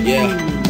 Yeah.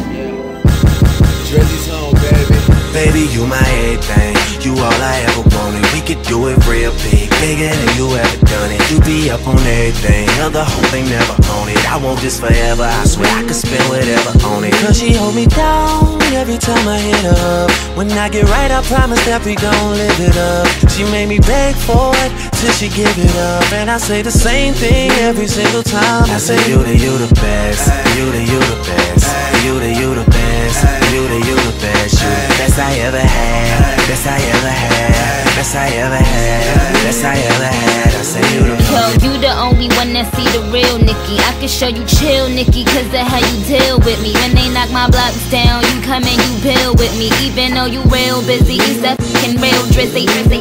Drizzy's home, baby. Baby, you my everything. You all I ever wanted. We could do it real big, bigger than you ever done it. You be up on everything, other whole thing never own it. I want this forever, I swear I could spend whatever on it. Cause she hold me down every time I hit her up. When I get right, I promise that we gon' live it up. She made me beg for it till she give it up. And I say the same thing every single time. I say you the best, you the best, you the best, you the best, you the best I ever had, best I ever had, best I ever had, best I ever had. I say you the Yo, you the only one that see the real Nicki. I can show you chill, Nicki, cause of how you deal with me. When they knock my blocks down, you come and you build with me. Even though you real busy, you that fucking real drizzy.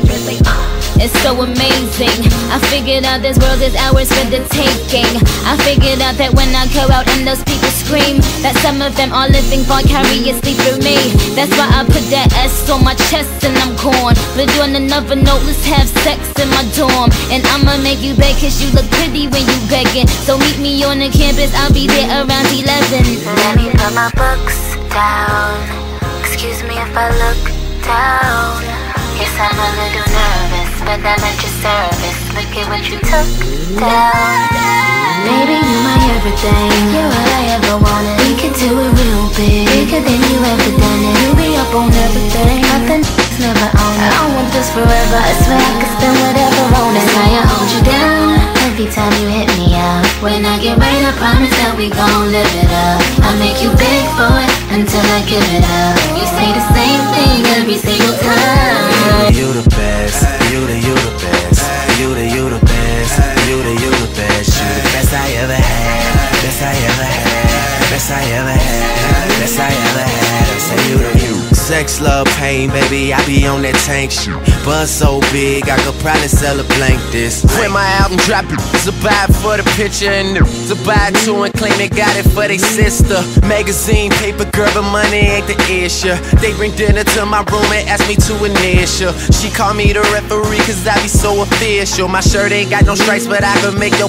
It's so amazing. I figured out this world is ours for the taking. I figured out that when I go out and those people scream, that some of them are living vicariously through me. That's why I put that S on my chest and I'm gone. But on another note, let's have sex in my dorm. And I'ma make you beg cause you look pretty when you begging. So meet me on the campus, I'll be there around 11. Let me put my books down. Excuse me if I look down. Yes, I'm a little nervous, but I'm at your service. Look at what you took down. Baby, you my everything. You're all I ever wanted. We could do it real big, bigger than you ever done it. You be up on everything, nothing's never on it. I don't want this forever, I swear I could spend whatever on it. That's why I hold you down every time you hit me up. When I get right, I promise that we gon' live it up. I make you beg for it until I give it up. You say the same thing every single time. You the best, you the best, you the best, you the best, you the best I ever had, best I ever had, best I ever had, best I ever had. I say you the sex, love, pain, baby, I be on that tank shit. Buzz so big, I could probably sell a blank this. When my album drop, it's a buy for the picture and the buy two and claim they got it for they sister. Magazine, paper, girl, but money ain't the issue. They bring dinner to my room and ask me to initial. She call me the referee cause I be so official. My shirt ain't got no stripes, but I can make your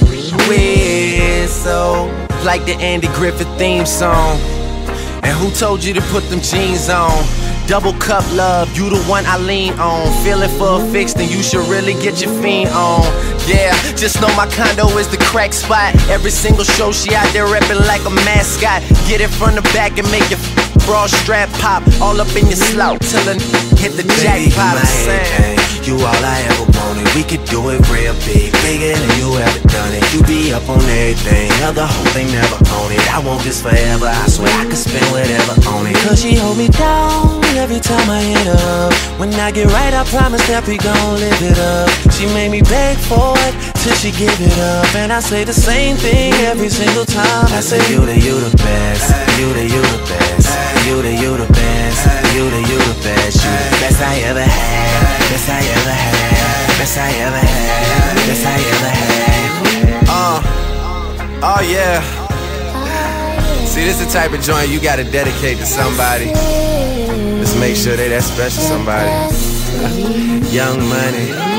whistle like the Andy Griffith theme song. And who told you to put them jeans on? Double cup love, you the one I lean on. Feeling for a fix, then you should really get your fiend on. Yeah, just know my condo is the crack spot. Every single show she out there reppin' like a mascot. Get it from the back and make your bra strap pop. All up in your slout till it hit the jackpot. You all I ever wanted. We could do it real big, bigger than you ever done it. You be up on everything, other whole thing never own it. I want this forever, I swear I could spend whatever on it. Cause she hold me down every time I hit her up. When I get right, I promise that we gon' live it up. She made me beg for it till she give it up. And I say the same thing every single time. I say you the best, you the best, you the best, you the best, you the best I ever had, best I ever had, best I ever had, best I ever had. Oh yeah. See, this is the type of joint you gotta dedicate to somebody. Just make sure they that special somebody. Young Money.